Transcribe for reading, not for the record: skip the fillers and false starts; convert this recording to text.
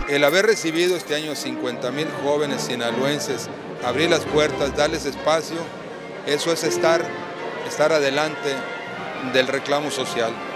El haber recibido este año 50,000 jóvenes sinaloenses, abrir las puertas, darles espacio, eso es estar adelante del reclamo social.